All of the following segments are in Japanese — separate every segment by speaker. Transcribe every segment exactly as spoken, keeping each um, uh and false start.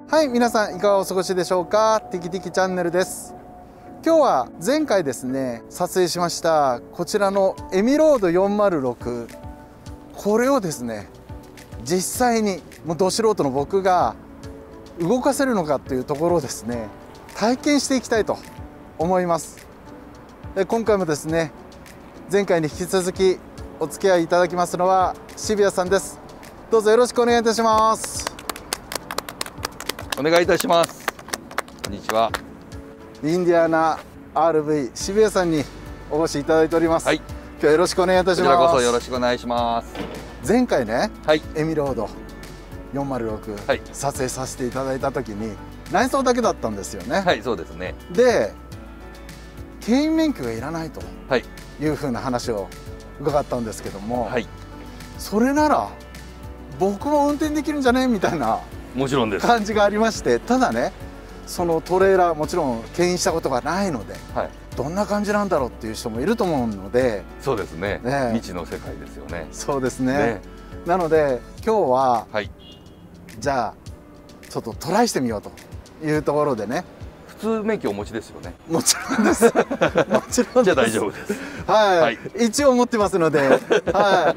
Speaker 1: はい、皆さんいかがお過ごしでしょうか。テキテキチャンネルです。今日は前回ですね撮影しましたこちらのエミロードよんまるろく、これをですね実際にもうど素人の僕が動かせるのかというところをですね体験していきたいと思います。で今回もですね前回に引き続きお付き合いいただきますのは渋谷さんです。どうぞよろしくお願いいたします。
Speaker 2: お願いいたします。こんにちは。
Speaker 1: インディアナ アールブイ 渋谷さんにお越しいただいております。はい。今日はよろしくお願いいたします。
Speaker 2: こちらこそよろしくお願いします。
Speaker 1: 前回ね、
Speaker 2: はい、
Speaker 1: エミロードよんまるろく、
Speaker 2: はい、
Speaker 1: 撮影させていただいた時に内装だけだったんですよね。
Speaker 2: はい、そうですね。
Speaker 1: で、牽引免許がいらないというふうな話を伺ったんですけども、はい、それなら僕も運転できるんじゃねみたいな
Speaker 2: もちろんです
Speaker 1: 感じがありまして、ただねそのトレーラーもちろん牽引したことがないので、はい、どんな感じなんだろうっていう人もいると思うので。
Speaker 2: そうですね、ね、未知の世界ですよね。
Speaker 1: そうです ね, ねなので今日は、はい、じゃあちょっとトライしてみようというところでね。
Speaker 2: 普通免許お持ちですよね。
Speaker 1: もちろんですもちろんです。
Speaker 2: じゃあ大丈夫です。
Speaker 1: はい、はい、一応持ってますので、はい、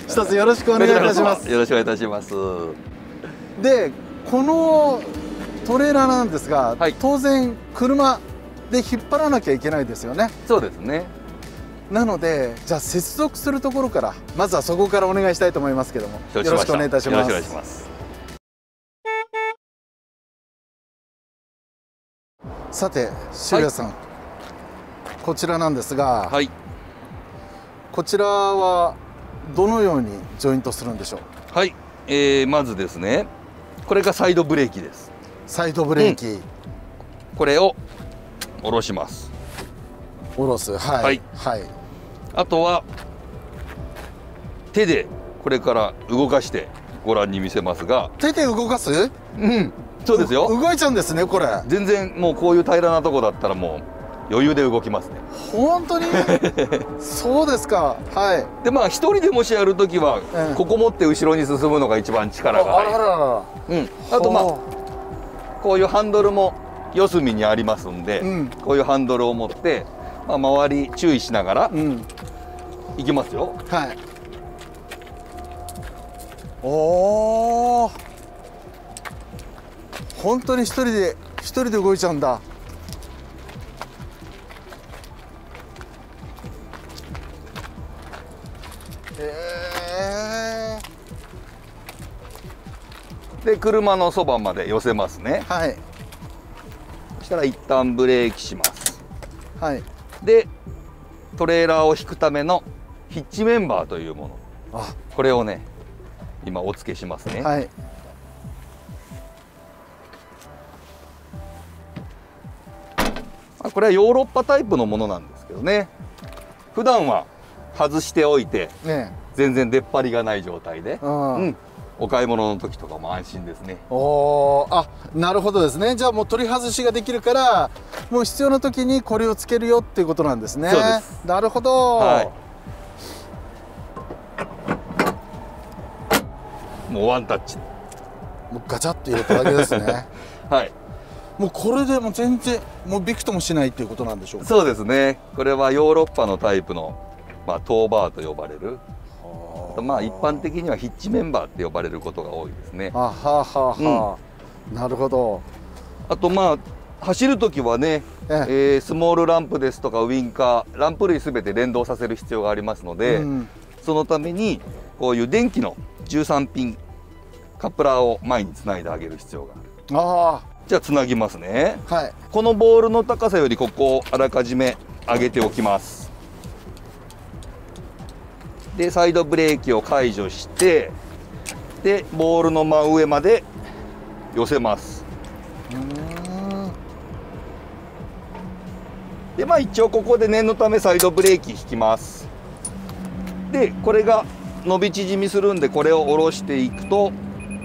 Speaker 1: 一つよろしくお願いいたします。
Speaker 2: よろしくお願いいたします。
Speaker 1: でこのトレーラーなんですが、はい、当然車で引っ張らなきゃいけないですよね。
Speaker 2: そうですね。
Speaker 1: なのでじゃあ接続するところからまずはそこからお願いしたいと思いますけども、よろしくお願いいたします。よろしくお願いします。さて渋谷さん、はい、こちらなんですが、はい、こちらはどのようにジョイントするんでしょう。
Speaker 2: はい、えー、まずですねこれがサイドブレーキです。
Speaker 1: サイドブレーキ、うん、
Speaker 2: これを下ろします。
Speaker 1: 下ろす。はい、はいはい、
Speaker 2: あとは手でこれから動かしてご覧に見せますが。
Speaker 1: 手で動かす。
Speaker 2: うん、そうですよ。
Speaker 1: 動いちゃうんですねこれ。
Speaker 2: 全然もうこういう平らなとこだったらもう余裕で動きますね。
Speaker 1: 本当にそうですか。はい。
Speaker 2: でまあ一人でもしやるときは、うん、ここ持って後ろに進むのが一番力が入る。あららら、うん、あとまあこういうハンドルも四隅にありますんで、うん、こういうハンドルを持って、まあ、周り注意しながら、うん、行きますよ。はい。
Speaker 1: おお、本当に一人で一人で動いちゃうんだ。
Speaker 2: えー、で車のそばまで寄せますね。はい。そしたら一旦ブレーキします。はい。でトレーラーを引くためのヒッチメンバーというもの、あ、これをね今お付けしますね。はい。これはヨーロッパタイプのものなんですけどね、普段は外しておいて、ね、全然出っ張りがない状態で、うん、お買い物の時とかも安心ですね。
Speaker 1: おー、あ、なるほどですね。じゃあもう取り外しができるからもう必要な時にこれをつけるよっていうことなんですね。そうです。なるほど、はい、
Speaker 2: もうワンタッチ、
Speaker 1: もうガチャッと入れただけですね。はい。もうこれでも全然もうびくともしないっていうことなんでしょうか。
Speaker 2: そうですね。これはヨーロッパのタイプの、まあ、トーバーと呼ばれる、まあ一般的にはヒッチメンバーって呼ばれることが多いですね。はははは、
Speaker 1: うん、なるほど。
Speaker 2: あとまあ走る時はね、ええー、スモールランプですとかウインカー、ランプ類すべて連動させる必要がありますので、うん、そのためにこういう電気のじゅうさんピンカプラーを前につないであげる必要がある。ああ。じゃあつなぎますね。はい。このボールの高さよりここをあらかじめ上げておきます。でサイドブレーキを解除して、でボールの真上まで寄せます。うん。でまあ一応ここで念のためサイドブレーキ引きます。でこれが伸び縮みするんでこれを下ろしていくと。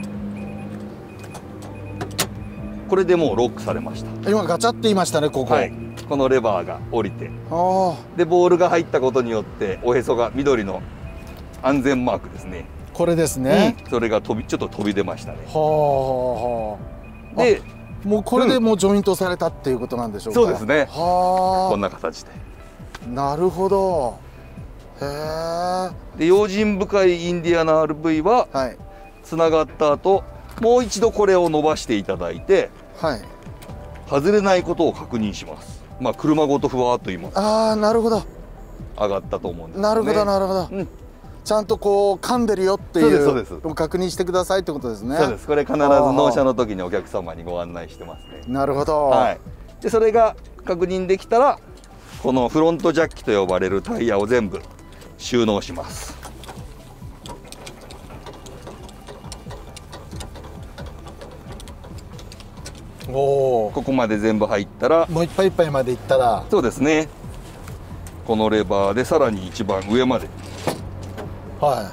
Speaker 2: これでもうロックされました。
Speaker 1: 今ガチャって言いましたね、ここ。はい、
Speaker 2: このレバーが降りて、でボールが入ったことによっておへそが緑の安全マークですね。
Speaker 1: これですね、
Speaker 2: うん、それが飛びちょっと飛び出ましたね。はあはあ。 で
Speaker 1: もうこれでもうジョイントされたっていうことなんでしょうか。
Speaker 2: そうですね。
Speaker 1: はあ、
Speaker 2: こんな形で。
Speaker 1: なるほど。へえ。
Speaker 2: で用心深いインディアナ アールブイ は、はい、つながった後もう一度これを伸ばしていただいて、はい、外れないことを確認します。まあ車ごとふわっと言います。
Speaker 1: ああ、なるほど。
Speaker 2: 上がったと思うんです、ね。
Speaker 1: なるほどなるほど。うん、ちゃんとこう噛んでるよっていうを確認してくださいってことですね。
Speaker 2: そうです。これ必ず納車の時にお客様にご案内してますね。
Speaker 1: なるほど。
Speaker 2: はい。でそれが確認できたらこのフロントジャッキと呼ばれるタイヤを全部収納します。おお。ここまで全部入ったら
Speaker 1: もういっぱいいっぱいまでいったら、
Speaker 2: そうですね。このレバーでさらに一番上まで。
Speaker 1: はい。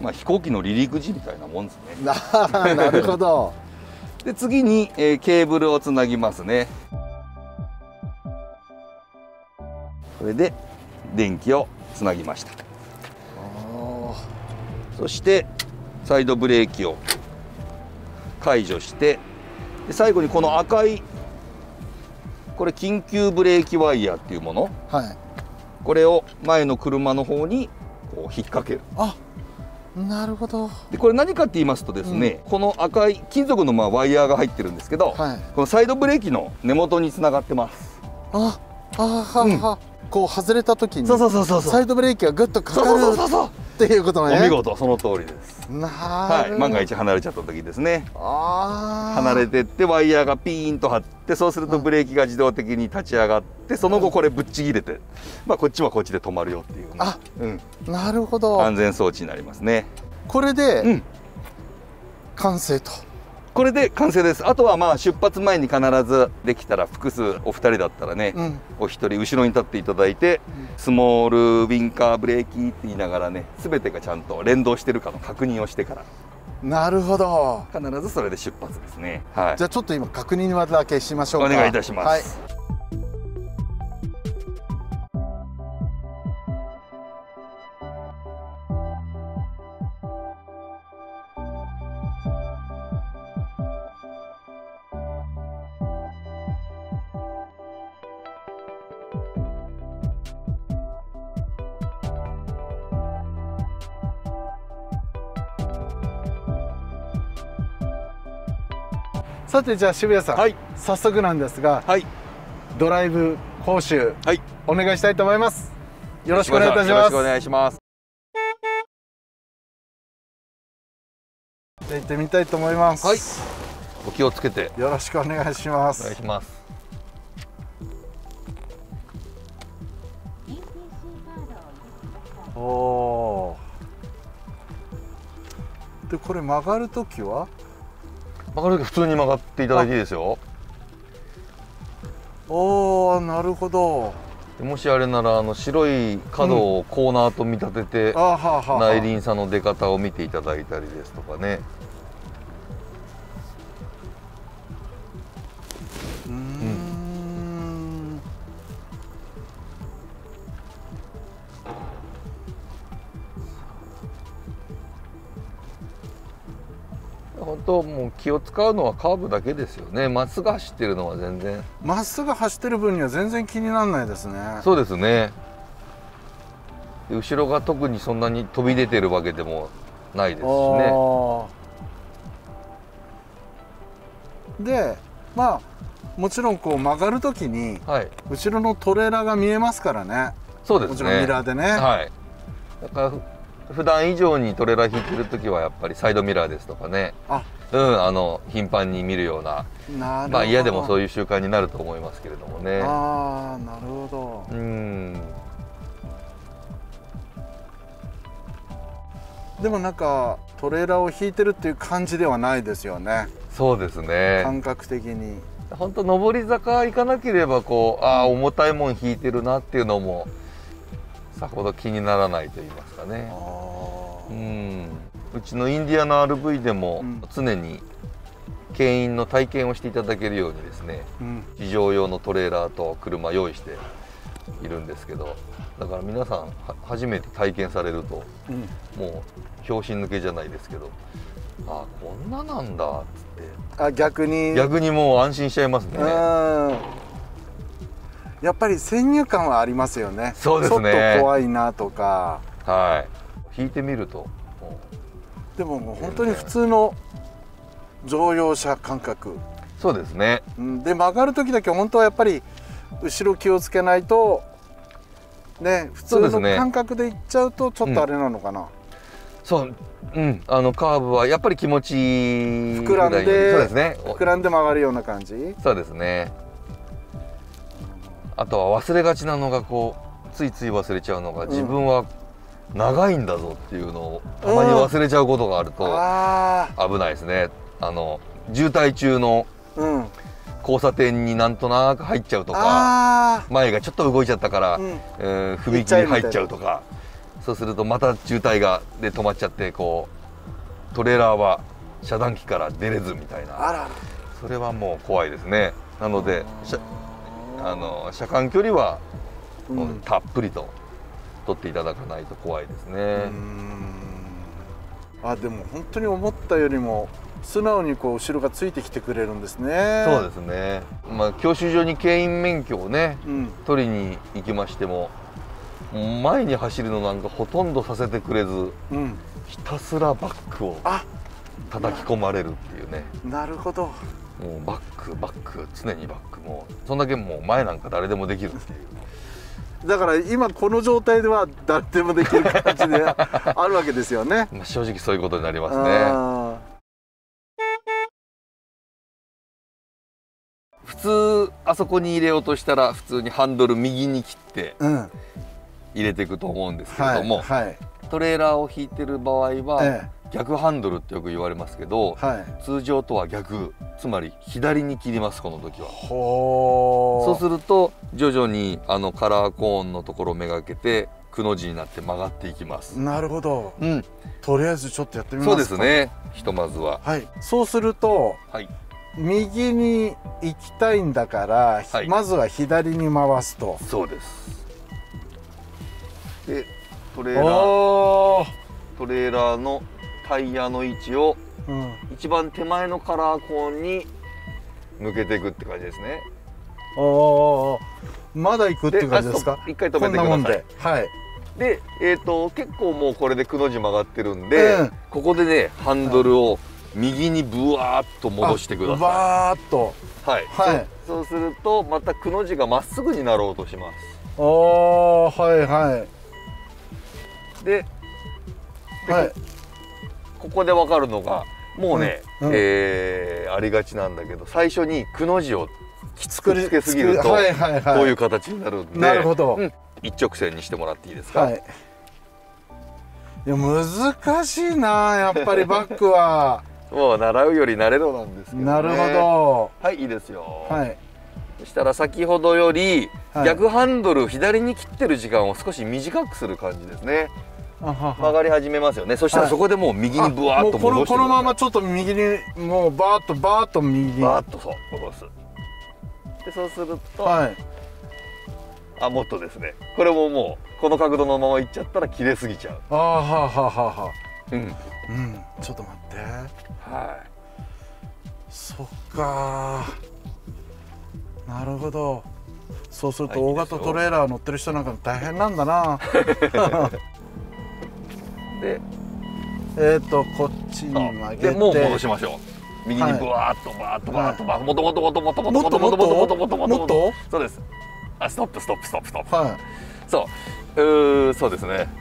Speaker 2: まあ飛行機の離陸時みたいなもんですね。
Speaker 1: なるほど。
Speaker 2: で次に、えー、ケーブルをつなぎますね。これで電気をつなぎました。そしてサイドブレーキを解除して、で最後にこの赤いこれ緊急ブレーキワイヤーっていうもの、はい、これを前の車の方にこう引っ掛ける。
Speaker 1: あ、なるほど。
Speaker 2: でこれ何かって言いますとですね、うん、この赤い金属のまあワイヤーが入ってるんですけど、はい、このサイドブレーキの根元につながってます。
Speaker 1: ああはは、うん、こう外れた時に
Speaker 2: そうそうそうそう
Speaker 1: サイドブレーキがグッとかかるっていうことね。
Speaker 2: お見事、その通りです。はい、万が一離れちゃった時ですね。あ、離れてってワイヤーがピーンと張って、そうするとブレーキが自動的に立ち上がって、その後これぶっちぎれて、まあこっちはこっちで止まるよっていう、ね、
Speaker 1: あ、うん、なるほど。
Speaker 2: 安全装置になりますね。
Speaker 1: これで、うん、完成と。
Speaker 2: これで完成です。あとはまあ出発前に必ずできたら複数お二人だったらね、うん、お一人後ろに立っていただいて、うん、スモールウィンカーブレーキって言いながらね、全てがちゃんと連動してるかの確認をしてから。
Speaker 1: なるほど。
Speaker 2: 必ずそれで出発ですね。はい。
Speaker 1: じゃあちょっと今確認だけしましょうか。
Speaker 2: お願いいたします。はい。
Speaker 1: さてじゃあ渋谷さん、はい、早速なんですが、はい、ドライブ講習、はい、お願いしたいと思います。よろしくお願いいたします。よろしくお願いします。じゃあ行ってみたいと思います。はい、
Speaker 2: お気をつけて
Speaker 1: よろしくお願いします。
Speaker 2: お願いします。
Speaker 1: おお。でこれ曲がるときは
Speaker 2: 曲がるとき普通に曲がっていただいていいですよ。
Speaker 1: おお、なるほど。
Speaker 2: もしあれならあの白い角をコーナーと見立てて、うん、内輪差の出方を見ていただいたりですとかね。うーん、本当もう気を使うのはカーブだけですよね。まっすぐ走ってるのは全然
Speaker 1: まっすぐ走ってる分には全然気にならないですね。
Speaker 2: そうですね。後ろが特にそんなに飛び出てるわけでもないですしね。
Speaker 1: でまあもちろんこう曲がるときに、はい、後ろのトレーラーが見えますからね。
Speaker 2: そうですね。
Speaker 1: もちろんミラーでね。はい。
Speaker 2: だから普段以上にトレーラー引いてるときはやっぱりサイドミラーですとかね。あ、うん、あの頻繁に見るような。なるほど。まあ嫌でもそういう習慣になると思いますけれどもね。
Speaker 1: ああ、なるほど。うん。でもなんかトレーラーを引いてるっていう感じではないですよね。
Speaker 2: そうですね。
Speaker 1: 感覚的に。
Speaker 2: 本当上り坂行かなければこう、ああ重たいもん引いてるなっていうのもさほど気にならないと言いますかね。うん。うちのインディアナ アールブイ でも常に牽引の体験をしていただけるようにですね、うん、非常用のトレーラーと車用意しているんですけど、だから皆さんは初めて体験されると、うん、もう拍子抜けじゃないですけど、あこんななんだっつって、
Speaker 1: あ逆に
Speaker 2: 逆にもう安心しちゃいますね。
Speaker 1: やっぱり先入観はありますよね。
Speaker 2: そうですね。
Speaker 1: ちょっと怖いなとか。
Speaker 2: はい。引いてみると。
Speaker 1: でももう本当に普通の乗用車感覚。
Speaker 2: そうですね。
Speaker 1: で曲がる時だけ本当はやっぱり後ろ気をつけないとね、普通の感覚で行っちゃうとちょっとあれなのかな。
Speaker 2: そう、うん、あのカーブはやっぱり気持ち
Speaker 1: 膨らんで、そうですね。膨らんで曲がるような感じ。
Speaker 2: そうですね。あとは忘れがちなのがこうついつい忘れちゃうのが、自分は長いんだぞっていうのをたまに忘れちゃうことがあると危ないですね。あの渋滞中の交差点になんとなく入っちゃうとか、前がちょっと動いちゃったから、うんえー、踏切入っちゃうとか、そうするとまた渋滞がで止まっちゃって、こうトレーラーは遮断機から出れずみたいな、あらそれはもう怖いですね。なのであの車間距離はもうたっぷりと取っていただかないと怖いですね。うん
Speaker 1: あでも本当に思ったよりも素直にこう後ろがついてきてくれるんですね。
Speaker 2: そうですね。まあ教習所に牽引免許をね、うん、取りに行きましても、前に走るのなんかほとんどさせてくれず、うん、ひたすらバックを叩き込まれるっていうね。
Speaker 1: なるほど。
Speaker 2: もうバックバック常にバック、もうそんだけもう前なんか誰でもできるっていう。
Speaker 1: だから今この状態では誰でもできる感じであるわけですよね。
Speaker 2: まあ正直そういうことになりますね。普通あそこに入れようとしたら普通にハンドル右に切って入れていくと思うんですけれども、うんはいはい、トレーラーを引いてる場合は、ええ逆ハンドルってよく言われますけど、はい、通常とは逆、つまり左に切ります、この時は。ほー。そうすると徐々にあのカラーコーンのところをめがけてくの字になって曲がっていきます。
Speaker 1: なるほど、うん、とりあえずちょっとやってみますか。
Speaker 2: そうですね、ひとまずは。
Speaker 1: はい、そうすると、はい、右に行きたいんだから、はい、まずは左に回すと。
Speaker 2: そうです。でトレーラートレーラーのタイヤの位置を一番手前のカラーコーンに向けていくって感じですね。
Speaker 1: ああ、まだ行くって感じですか。
Speaker 2: 一回止めてください。こんなもんで、はい。で、えっと結構もうこれでくの字曲がってるんで、うん、ここでねハンドルを右にブワーッと戻してください。
Speaker 1: バーッと。はい。はい。
Speaker 2: そうするとまたくの字がまっすぐになろうとします。
Speaker 1: ああ、はいはい。
Speaker 2: で、ではい。ここで分かるのがもうね、うんうん、えー、ありがちなんだけど、最初にくの字をきつくつけすぎるとこういう形になるんで、
Speaker 1: なるほど、うん、
Speaker 2: 一直線にしてもらっていいですか。はい、
Speaker 1: いや難しいなやっぱりバックは
Speaker 2: もう習うより慣れろなんですけどね。
Speaker 1: なるほど。
Speaker 2: はい、いいですよ。はい、そしたら先ほどより逆ハンドル左に切ってる時間を少し短くする感じですね。曲がり始めますよね。そしたらそこでもう右にブワーッと戻して、
Speaker 1: このままちょっと右にもうバーッとバーッと右に
Speaker 2: バーッとそう戻す。でそうすると、はい、あもっとですね、これももうこの角度のままいっちゃったら切れすぎちゃう。
Speaker 1: ああはあはあはあはあ。うんうん、ちょっと待って。はい。そっか。なるほど。そうすると大型トレーラー乗ってる人なんか大変なんだな。で、えっとこっちに曲げて、
Speaker 2: でもう戻しましょう。右にブワーッとバーッとバーッとバーッともともともともともともともともともともともともとそうです。あストップストップストップストップ。はい。そううそうですね。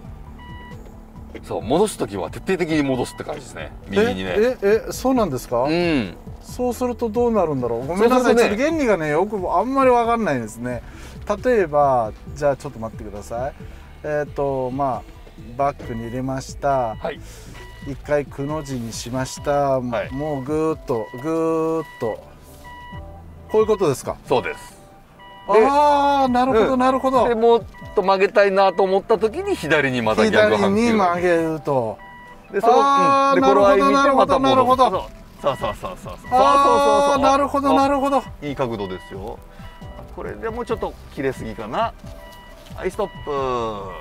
Speaker 2: そう戻す時は徹底的に戻すって感じですね。右にね。
Speaker 1: えええそうなんですか。うん。そうするとどうなるんだろう。ごめんなさい。ちょっと原理がねよくあんまりわかんないですね。例えばじゃあちょっと待ってください。えっとまあ。バックに入れました、はい、一回くの字にしました、はい、もうぐーっとぐーっとこういうことですか。
Speaker 2: そうです。
Speaker 1: ああなるほど、うん、なるほど。
Speaker 2: でもっと曲げたいなと思った時に左にまた逆
Speaker 1: 半球左に曲げると
Speaker 2: でその、うん、で頃合い見てまた戻る。そうそうそうそうそうそうそうそうそう。
Speaker 1: なるほどなるほど。
Speaker 2: いい角度ですよ。 これでもちょっと切れすぎかな。はい、ストップ。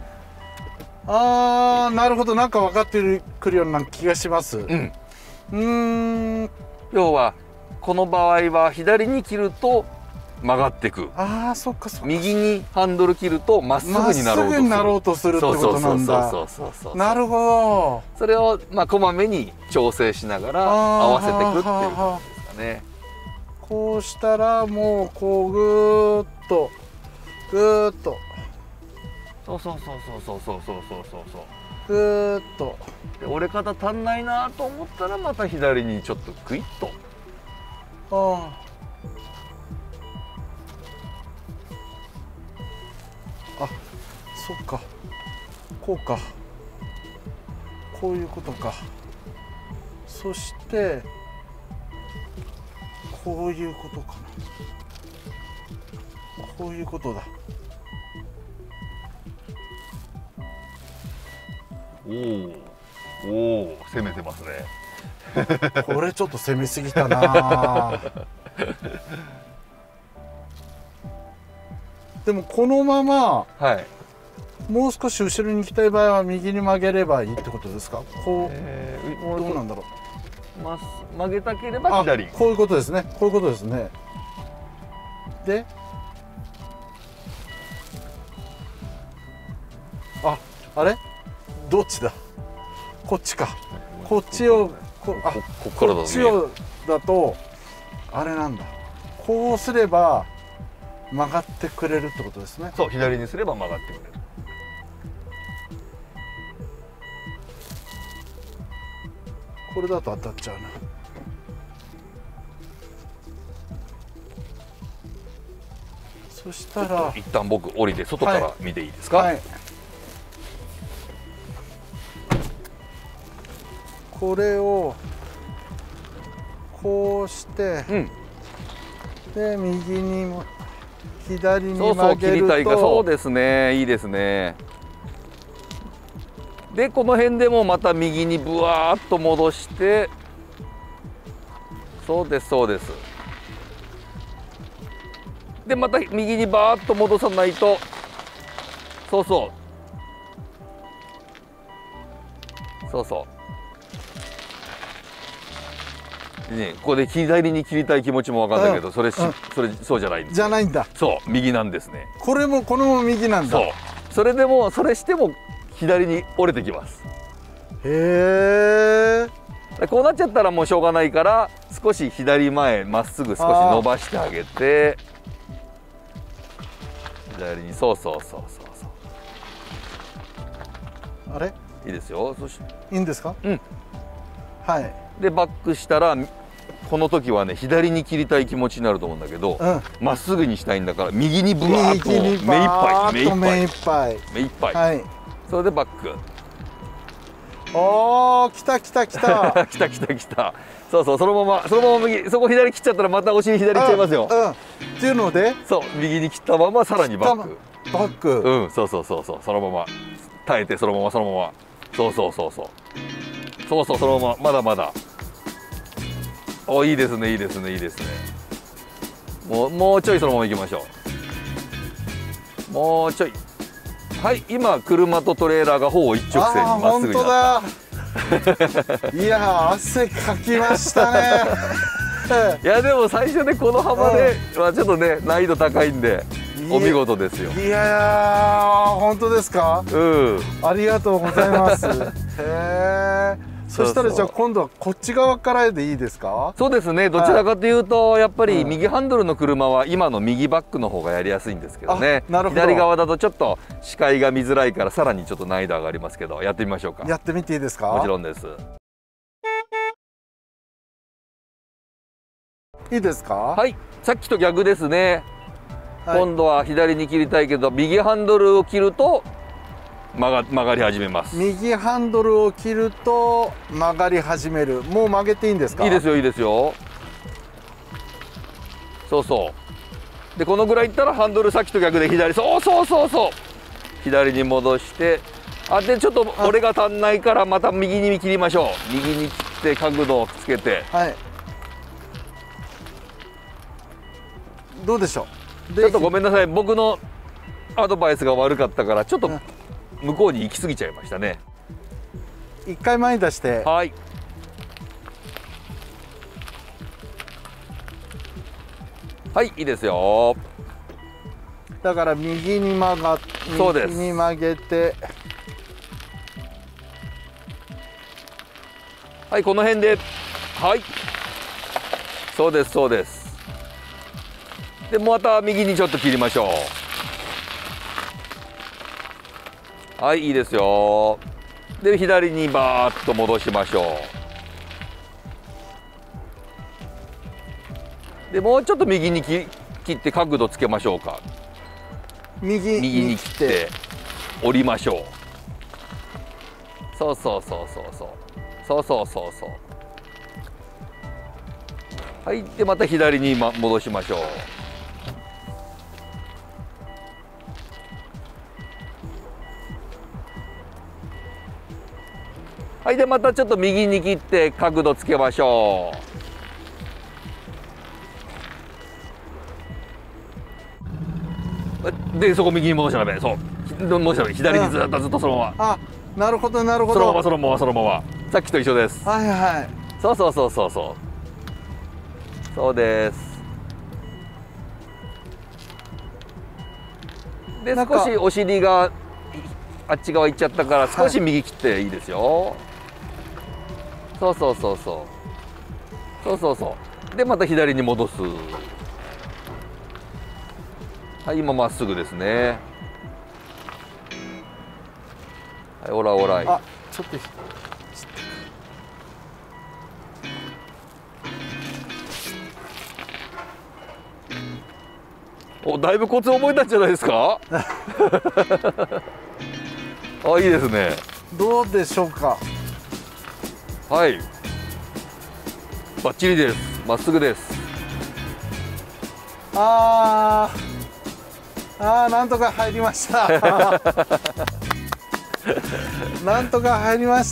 Speaker 1: あー、なるほど。なんか分かってくるような気がします。うん。うーん。
Speaker 2: 要はこの場合は左に切ると曲がってく。
Speaker 1: ああ、そっかそっか。
Speaker 2: 右にハンドル切るとまっすぐになろうとする。まっすぐになろうとするってことなんだ。そうそうそうそう。
Speaker 1: なるほど。
Speaker 2: それをまあこまめに調整しながら合わせていくっていう感じですかね。
Speaker 1: こうしたらもうこうぐーっとぐーっと。
Speaker 2: そうそうそうそうそうそうそうそうそう。
Speaker 1: ぐーっと。
Speaker 2: で折れ方足んないなと思ったらまた左にちょっとクイッと。
Speaker 1: ああ。あ、そっか。こうか。こういうことか。そしてこういうことかな。こういうことだ。
Speaker 2: おお、おお、攻めてますね。
Speaker 1: これちょっと攻めすぎたな。でもこのまま、はい、もう少し後ろに行きたい場合は右に曲げればいいってことですか。こう、えー、どうなんだろ
Speaker 2: う。ま、曲げたければ左。
Speaker 1: こういうことですね。こういうことですね。で、あ、あれ？どっちだ？こっちか。こっちをこ、あ、こっからだね。こっちをだとあれなんだ。こうすれば曲がってくれるってことですね。
Speaker 2: そう、左にすれば曲がってくれる。
Speaker 1: これだと当たっちゃうな。そしたら
Speaker 2: 一旦僕降りて外から見ていいですか。はいはい、
Speaker 1: これをこうして、うん、で右にも左に曲げると、そうそう、切りたいか。
Speaker 2: そうですね、いいですね。でこの辺でもまた右にブワーッと戻して、そうですそうです。でまた右にバーッと戻さないと、そうそうそうそうね。ここで左に切りたい気持ちも分かんないけど、うん、それし、うん、それそうじゃないんです。
Speaker 1: じゃないんだ。
Speaker 2: そう右なんですね。
Speaker 1: これもこのまま右なんだ。
Speaker 2: そう、それでもそれしても左に折れてきます。
Speaker 1: へ
Speaker 2: え。こうなっちゃったらもうしょうがないから、少し左前まっすぐ少し伸ばしてあげて、左に、そうそうそうそうそう。
Speaker 1: あれ？
Speaker 2: いいですよ。そし
Speaker 1: いいんですか？
Speaker 2: うん。
Speaker 1: はい。
Speaker 2: でバックしたら、この時はね左に切りたい気持ちになると思うんだけど、ま、うん、っすぐにしたいんだから右にブワーッと目いっぱい目いっぱい
Speaker 1: 目いっぱい
Speaker 2: 目いっぱい、
Speaker 1: はい、
Speaker 2: それでバック。
Speaker 1: おお、来た来た来た
Speaker 2: 来た来た来た。そうそう、そのままそのまま右、そこ左切っちゃったらまたお尻左切っちゃいますよ。
Speaker 1: うん、うん、っていうので、
Speaker 2: そう右に切ったままさらにバック
Speaker 1: バック、
Speaker 2: うん、そうそうそうそう、そのまま耐えて、そのままそのまま、そうそうそうそうそうそう、そのまままだまだ。お、いいですねいいですねいいですね。もうもうちょいそのまま行きましょう。もうちょい。はい、今車とトレーラーがほぼ一直線にまっすぐになった。
Speaker 1: いや、汗かきましたね。
Speaker 2: いやでも最初でこの幅ではちょっとね難易度高いんでお見事ですよ。
Speaker 1: いや、本当ですか。うん、ありがとうございます。へえ。そしたらじゃあ今度はこっち側からでいいですか。
Speaker 2: そうですね、どちらかというとやっぱり右ハンドルの車は今の右バックの方がやりやすいんですけどね。なるほど。左側だとちょっと視界が見づらいからさらにちょっと難易度上がりますけど、やってみましょうか。
Speaker 1: やってみていいですか。
Speaker 2: もちろんです。
Speaker 1: いいですか。
Speaker 2: はい、さっきと逆ですね、はい、今度は左に切りたいけど右ハンドルを切ると曲が、曲がり始めます。
Speaker 1: 右ハンドルを切ると曲がり始める。もう曲げていいんですか。
Speaker 2: いいですよいいですよ。そうそう。でこのぐらいいったらハンドルさっきと逆で左、そうそうそうそう、左に戻して、あでちょっと俺が足んないからまた右に切りましょう。右に切って角度をつけて、
Speaker 1: はい、どうでしょ
Speaker 2: ちょっとごめんなさい、僕のアドバイスが悪かったからちょっと向こうに行き過ぎちゃいましたね。
Speaker 1: 一回前に出して、
Speaker 2: はい、はい、いいですよ。
Speaker 1: だから右に曲が
Speaker 2: そうです、
Speaker 1: 右に曲げて、
Speaker 2: はい、この辺で、はい、そうですそうです。でまた右にちょっと切りましょう。はい、いいですよ。で左にバーッと戻しましょう。でもうちょっと右に切って角度つけましょうか。
Speaker 1: 右
Speaker 2: 右に切って折りましょう。そうそうそうそうそうそうそうそうそう。はい、でまた左に戻しましょう。はい、でまたちょっと右に切って角度つけましょう。でそこ右に戻しちゃダメ。そう戻しちゃダメ。左にずっとずっとそのまま。
Speaker 1: あ、なるほどなるほど。
Speaker 2: そのままそのままそのまま。さっきと一緒です。
Speaker 1: はいはい。
Speaker 2: そうそうそうそうそう。そうです。で少しお尻があっち側行っちゃったから少し右切っていいですよ。はい、そうそうそうそうそうそうそう。でまた左に戻す。はい、今まっすぐですね。はい、オラオライ。
Speaker 1: あ、ちょっと
Speaker 2: お、だいぶコツ覚えたんじゃないですか。あ、いいですね。
Speaker 1: どうでしょうか。
Speaker 2: はい、バッチリです。まっすぐです。
Speaker 1: あーあー、なんとか入りました。なんとか入りました。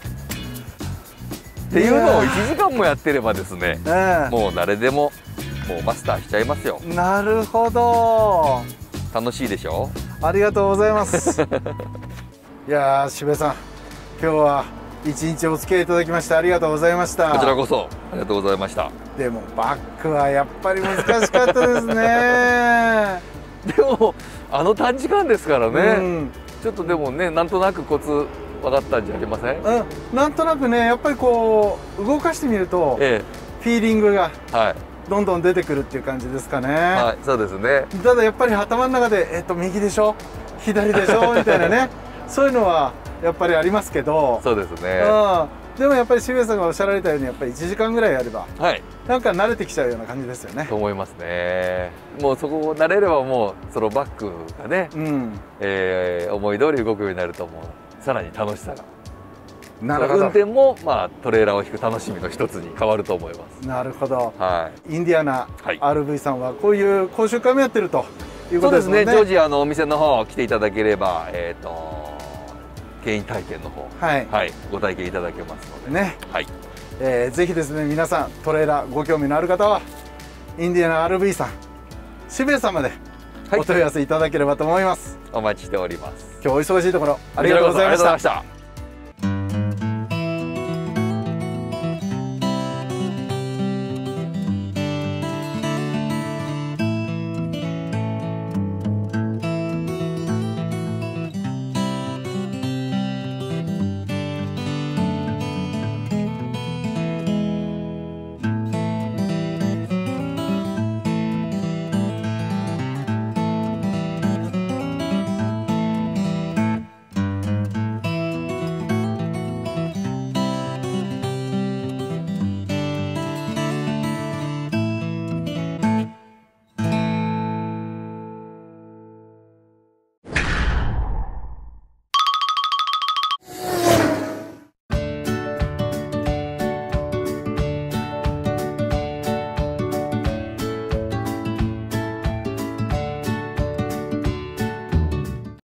Speaker 2: っていうのをいちじかんもやってればですね、
Speaker 1: えー、
Speaker 2: もう誰でももうマスターしちゃいますよ。
Speaker 1: なるほど。
Speaker 2: 楽しいでしょ。
Speaker 1: ありがとうございます。いやー、渋谷さん、今日は一日お付き合いいただきましてありがとうございました。
Speaker 2: こちらこそありがとうございました。
Speaker 1: でもバックはやっぱり難しかったですね。
Speaker 2: でもあの短時間ですからね、うん、ちょっとでもね、なんとなくコツ分かったんじゃありません？
Speaker 1: うん、なんとなくね、やっぱりこう動かしてみると、ええ、フィーリングがどんどん出てくるっていう感じですかね。
Speaker 2: はい、そうですね。
Speaker 1: ただやっぱり頭の中で、えっと、右でしょ左でしょみたいなね、そういうのはやっぱりありますけど。
Speaker 2: そうですね。
Speaker 1: うん、でもやっぱり渋谷さんがおっしゃられたように、やっぱりいちじかんぐらいやれば、はい、なんか慣れてきちゃうような感じですよね。
Speaker 2: と思いますね。もうそこを慣れれば、もうそのバックがね、うん、えー、思い通り動くようになると、もうさらに楽しさが。なるほど。運転も、まあ、トレーラーを引く楽しみの一つに変わると思います。なるほど。はい。インディアナ アールブイ さんはこういう講習会もやってるということですね。そうですね。ジョージアのお店の方来ていただければ、えっと牽引体験の方、はい、はい、ご体験いただけますのでね。はい。えー、ぜひですね、皆さんトレーラーご興味のある方はインディアナ アールブイ さん渋谷さんまでお問い合わせいただければと思います。はい、お待ちしております。今日お忙しいところありがとうございました。